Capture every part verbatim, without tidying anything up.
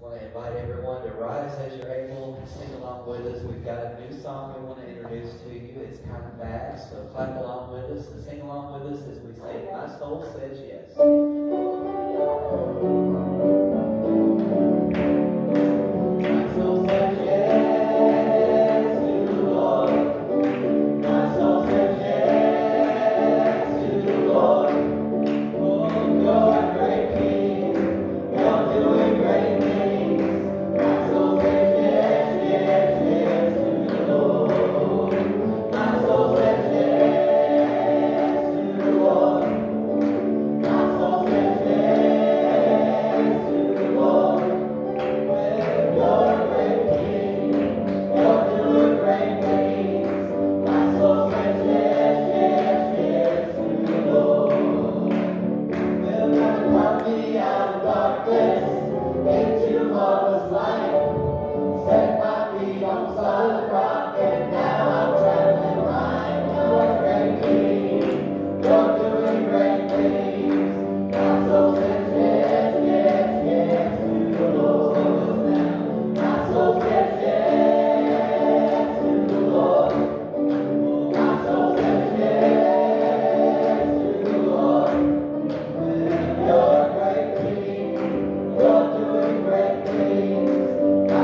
want to invite everyone to rise as you're able, sing along with us. We've got a new song we want to introduce to you. It's kind of fast, so clap along with us and sing along with us as we sing My Soul Says Yes. My soul says yes to the Lord. My soul says yes to the Lord. Oh, you're a great King. You're doing great things. My soul says yes, yes, yes to the Lord. My soul says yes to the Lord. My soul says yes to the Lord. Well, you're a great King. You're doing great things. My soul says yes, yes, yes to the Lord. Well, God brought me out of darkness into marvelous light. Set my feet on solid rock, and now I'm traveling right. You're a great King. You're doing great things. My soul says yes, yes, yes to the Lord. My soul says yes to the Lord. My soul says yes to the Lord. Well, you're a great King. You're doing great things. My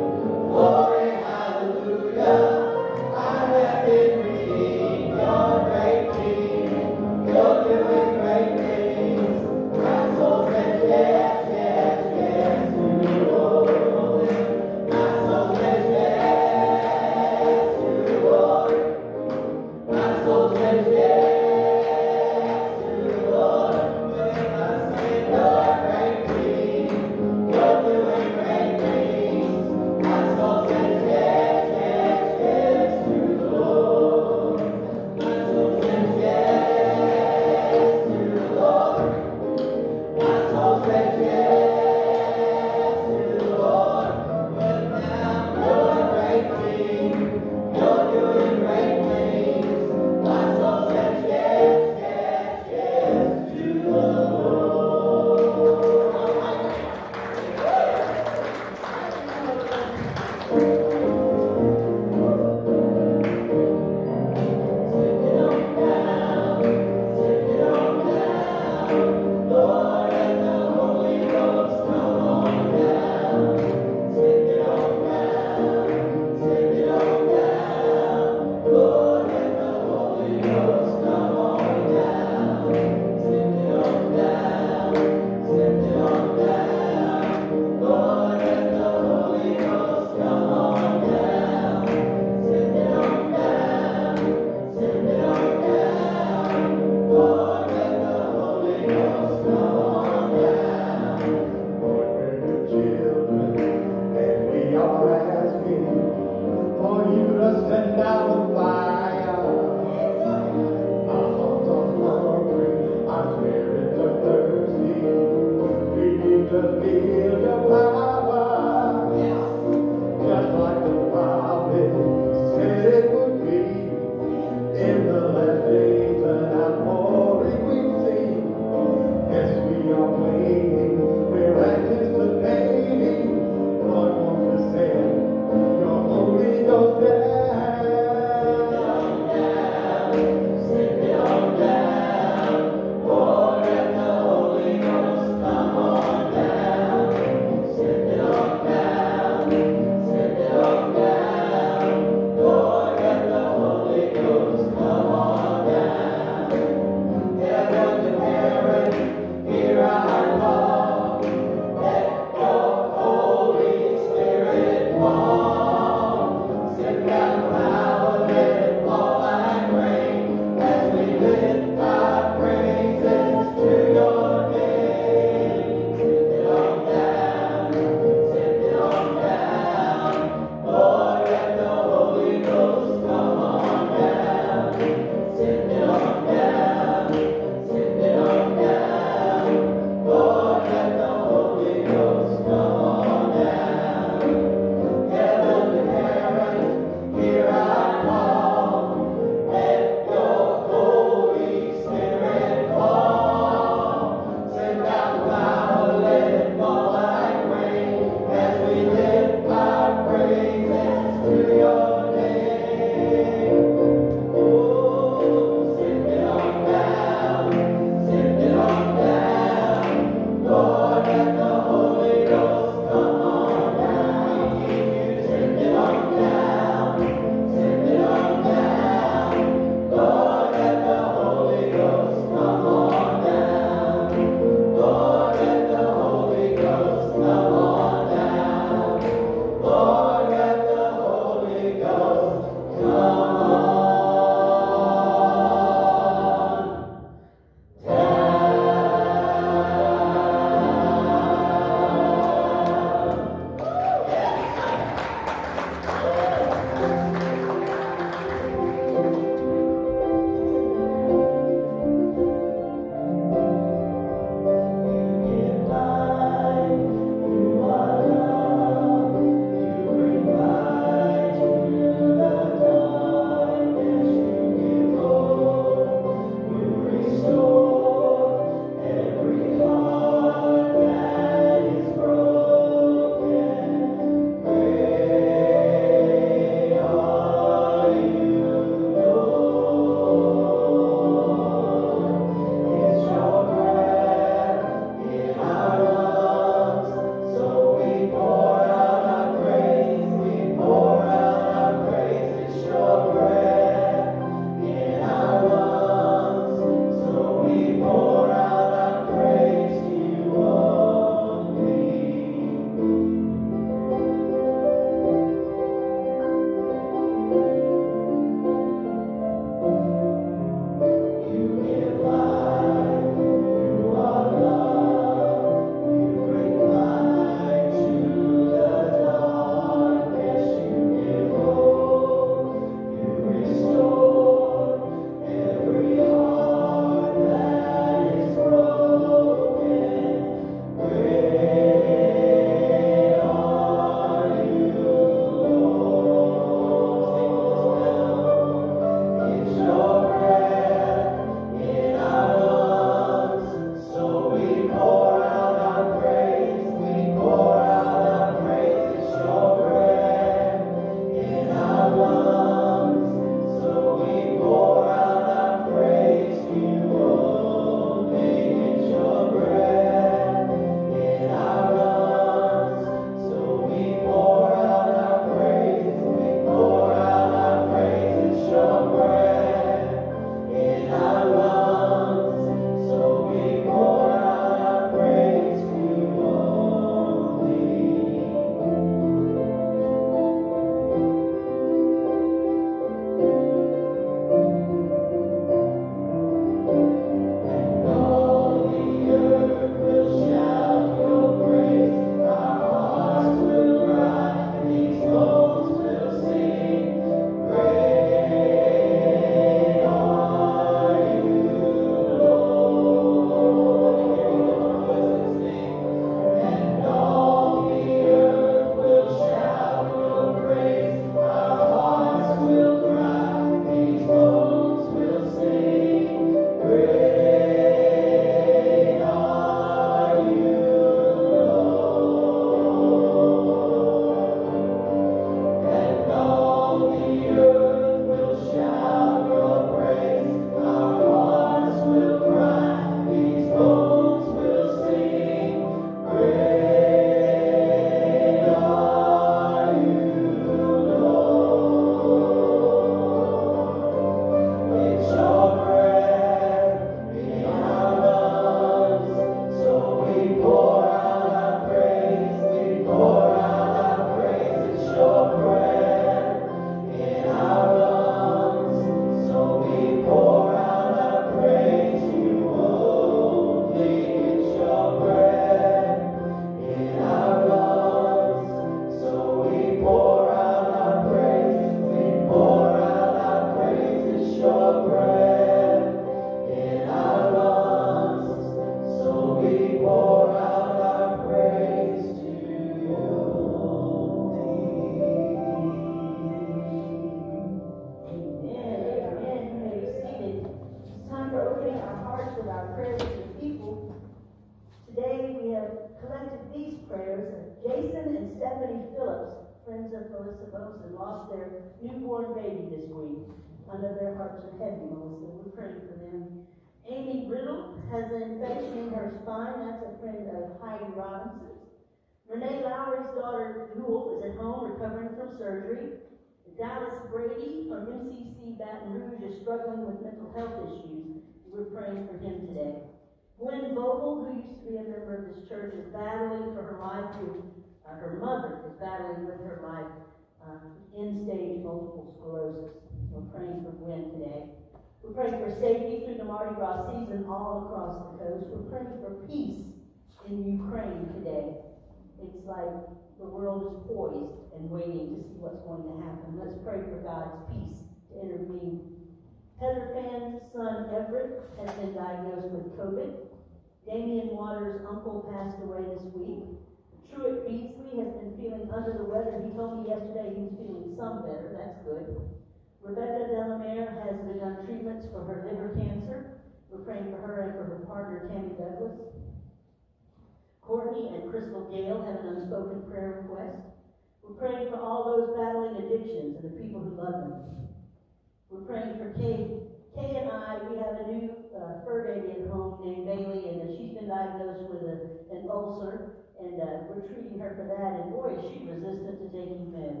Melissa, Melissa Boesen lost their newborn baby this week. I know their hearts are heavy, Melissa. We're praying for them. Amy Riddle has an infection in her spine. That's a friend of Heidi Robinson's. Renee Lowry's daughter, Jewel, is at home recovering from surgery. Dallas Brady from M C C Baton Rouge is struggling with mental health issues. We're praying for him today. Gwen Vogel, who used to be a member of this church, is battling for her life. With, uh, her mother is battling with her life uh, end-stage multiple sclerosis. We're praying for Gwen today. We're praying for safety through the Mardi Gras season all across the coast. We're praying for peace in Ukraine today. It's like the world is poised and waiting to see what's going to happen. Let's pray for God's peace to intervene. Heather Phan's son Everett has been diagnosed with COVID. Damian Waters' uncle passed away this week. Truett Beasley has been feeling under the weather. He told me yesterday he was feeling some better. That's good. Rebecca Delamere has begun treatments for her liver cancer. We're praying for her and for her partner, Tammy Douglas. Courtney and Crystal Gale have an unspoken prayer request. We're praying for all those battling addictions and the people who love them. We're praying for Kay. Kay and I, we have a new uh, fur baby at home named Bailey, and uh, she's been diagnosed with a, an ulcer, and uh, we're treating her for that, and boy, is she resistant to taking meds.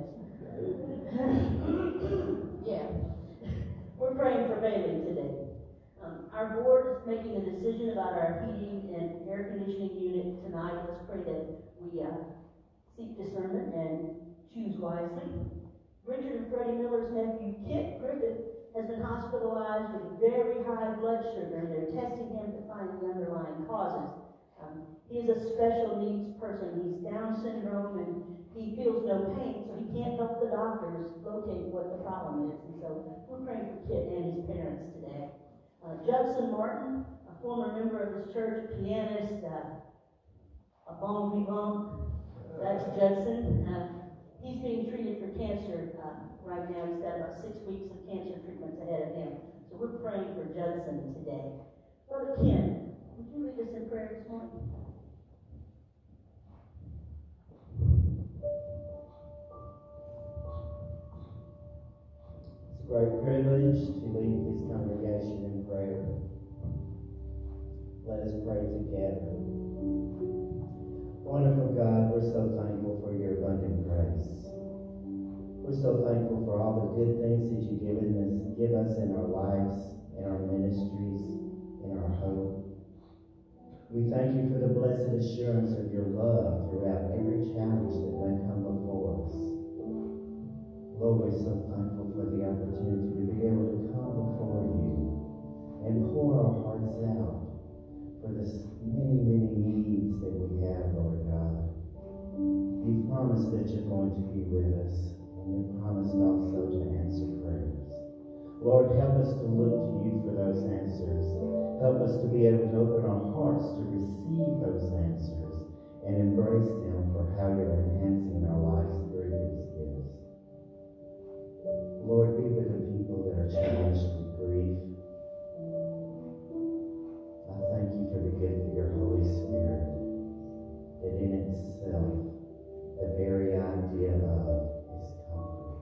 Yeah. We're praying for Bailey today. Um, our board is making a decision about our heating and air conditioning unit tonight. Let's pray that we uh, seek discernment and choose wisely. Richard and Freddie Miller's nephew, Kit Griffith, has been hospitalized with very high blood sugar, and they're testing him to find the underlying causes. Um, he is a special needs person. He's Down syndrome, and he feels no pain, so he can't help the doctors locate what the problem is. And so we're praying for Kit and his parents today. Uh, Judson Martin, a former member of this church, pianist, uh, a bon vivant, that's Judson. Uh, he's being treated for cancer uh, right now. He's got about six weeks of cancer treatments ahead of him. So we're praying for Judson today. Brother Ken, would you lead us in prayer this morning? It's a great privilege to lead this congregation in prayer. Let us pray together. Wonderful God, we're so thankful for your abundant grace. We're so thankful for all the good things that you've given us, give us in our lives, in our ministries, in our hope. We thank you for the blessed assurance of your love throughout every challenge that may come before us. Lord, we're so thankful for the opportunity to be able to come before you and pour our hearts out for the many, many needs that we have, Lord God. You promised that you're going to be with us, and you promised also to answer prayers. Lord, help us to look to you for those answers. Help us to be able to open our hearts to receive those answers and embrace them for how you're enhancing our lives through these gifts. Lord, be with the people that are challenged with grief. I thank you for the gift of your Holy Spirit, that in itself, the very idea of is comfort.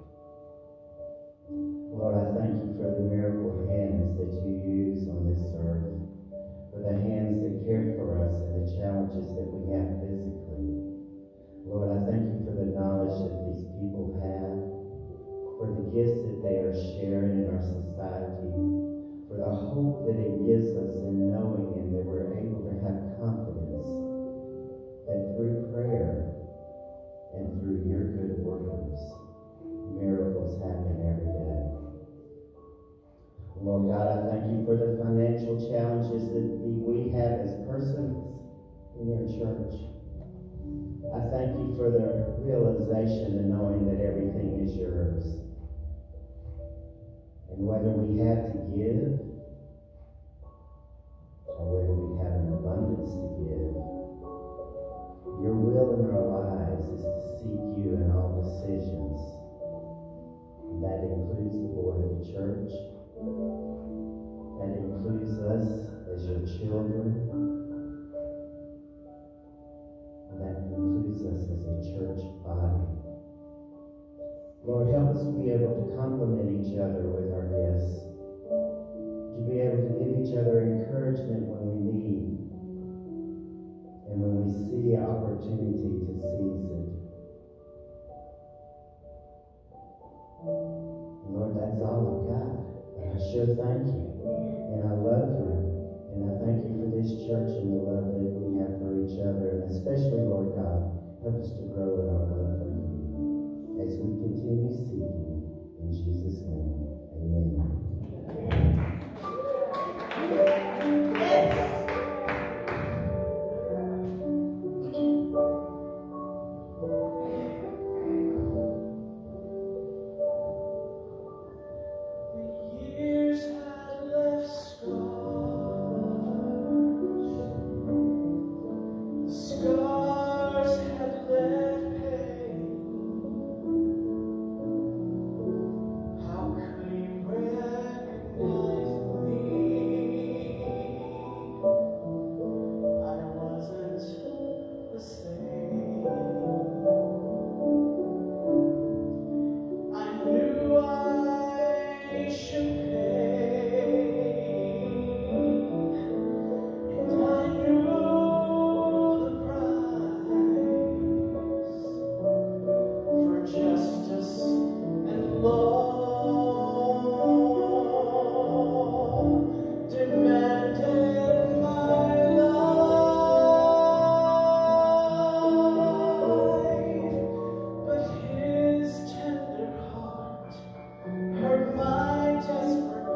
Lord, I thank you for the miracle hands that you use on this earth, for the hands that care for us and the challenges that we have physically. Lord, I thank you for the knowledge that these people have, for the gifts that they are sharing in our society, for the hope that it gives us in knowing and that we're able to have confidence that through prayer and through your good workers, miracles happen every day. Lord God, I thank you for the financial challenges that we have as persons in your church. I thank you for the realization and knowing that everything is yours. And whether we have to give, or whether we have an abundance to give, your will in our lives is to seek you in all decisions. And that includes the board of the church. That includes us as your children. And that includes us as a church body. sure thank you. And I love you. And I thank you for this church and the love that we have for each other. And especially, Lord God, help us to grow in our love for you as we continue seeking. In Jesus' name, amen. Heard my desperate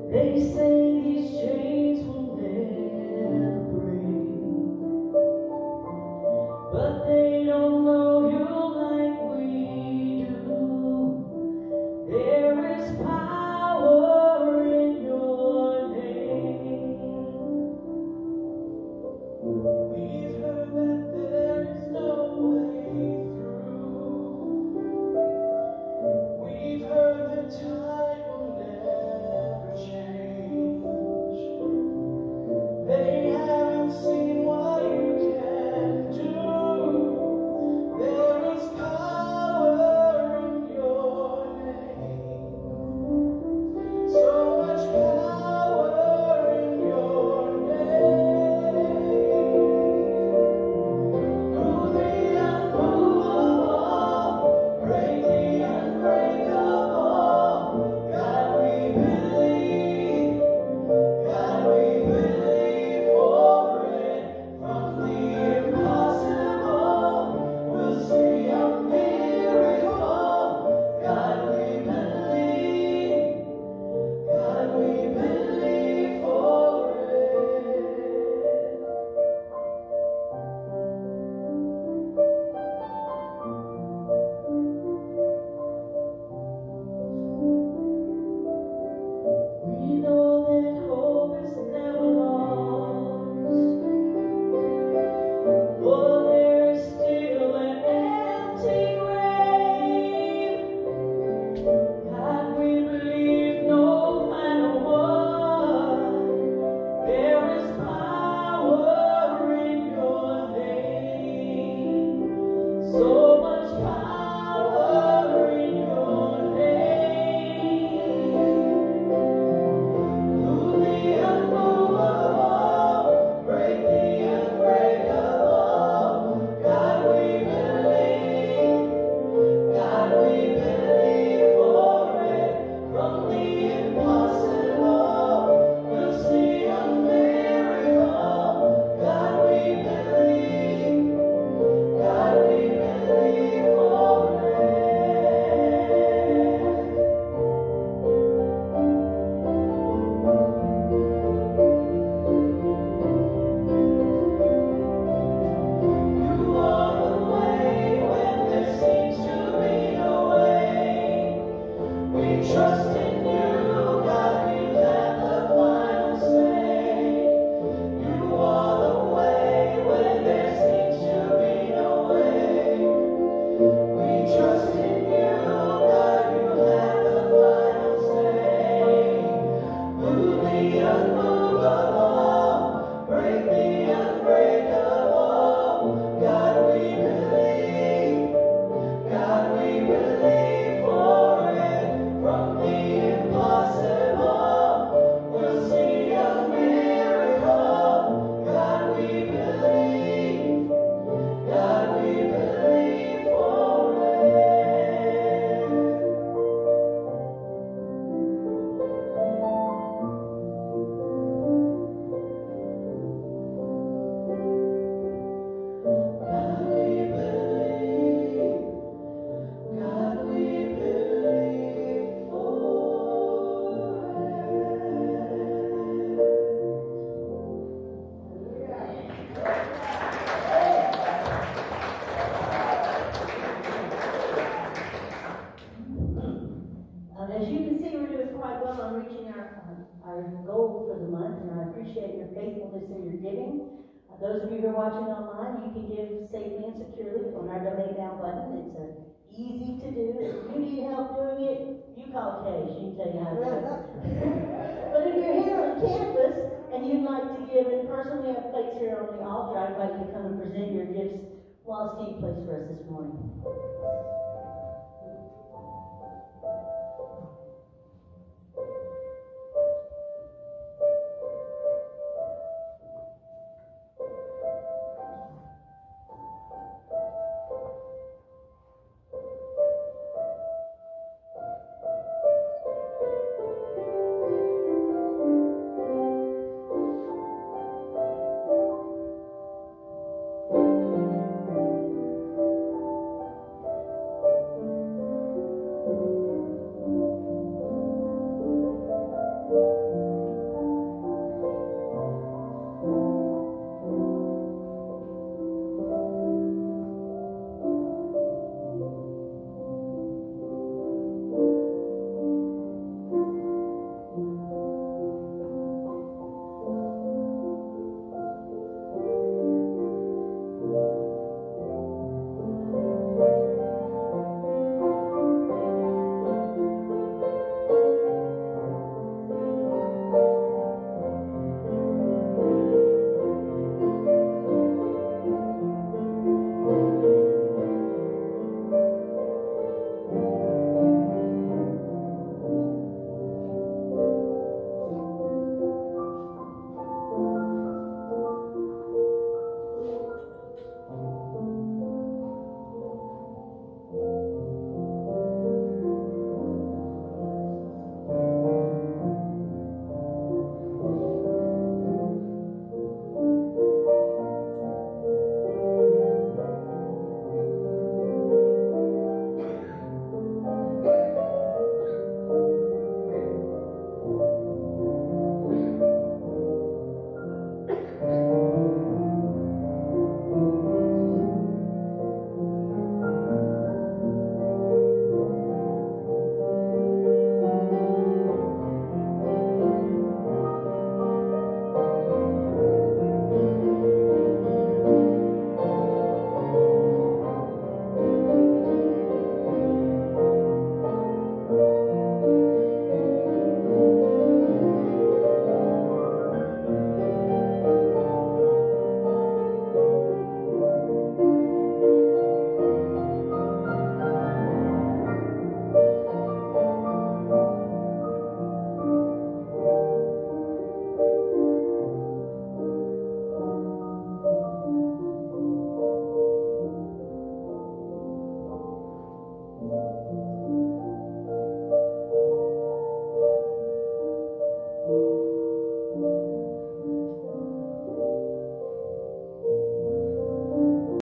They say these chains will never break, but they don't know you like we do. There is power in your name. We've heard that there is no way through. We've heard that time will never change. They haven't seen what you can do. There is power in your name. So much power in your name. Move the unmovable, break the unbreakable. God, we believe. God, we believe for it. From the impossible, we'll see a miracle. God, we believe. God, we believe for it. We know that hope is never lost. For there is still an empty grave. God, we believe no matter what, there is power in your name. So much power in your name. Move the unmovable, break the unbreakable. God, we believe. God, we believe for it. From the impossible, we'll see a miracle. God, we believe. God, we believe for it. You are the way when there seems to be no way. We trust in you, God, you have the final say. You are the way when there seems to be no way. We trust in you, God, you have the final say. Move the unmovable, break the unbreakable. God, we believe. God, we believe for it. From the impossible, we'll see a miracle. God, we believe. God, we believe for it. God, we believe. God, we believe for Um, as you can see, we're doing quite well on reaching our, uh, our goal for the month, and I appreciate your faithfulness in your giving. Uh, those of you who are watching online, you can give safely and securely on our Donate Now button. It's uh, easy to do. If you need help doing it, you call Kay. She can tell you how to do it. But if you're here on campus and you'd like to give in person, we have plates here on the altar. I invite you to come and present your gifts while Steve plays for us this morning. Thank